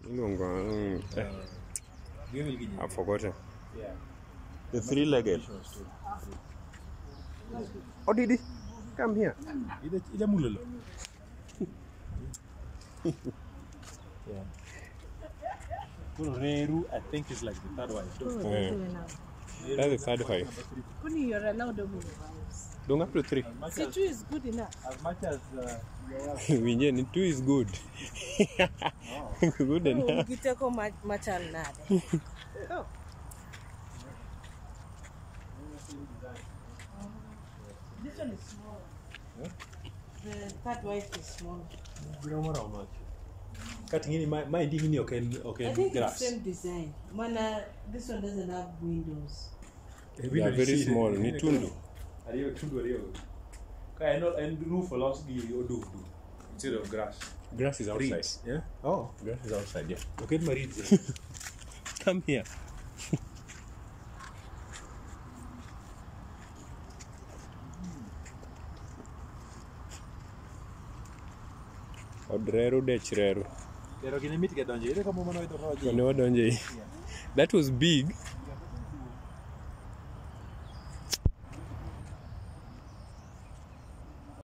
I've forgotten. Yeah. The three-legged. Oh, Didi, come here. Ida mulolo. Yeah. Reru, I think is like the third one. That's the third five. You're allowed to move. Don't up to three. See, two is good enough. As much as We need two is good. Good enough. You take much on that. Oh. This one is small. Huh? The third wife is small. You know how much? Cutting in my digging okay I think grass. it's same design. This one doesn't have windows. They are very small. Ni tundu. Ariyo tundu ariyo. Kaya no and roof allows the do instead of grass. Grass is outside. Reeds. Yeah. Oh, Grass is outside. Yeah. look at my reeds. Come here. Odreru dechreru. Pero kini meet get donje. Ile kama mwana wetu roje. That was big.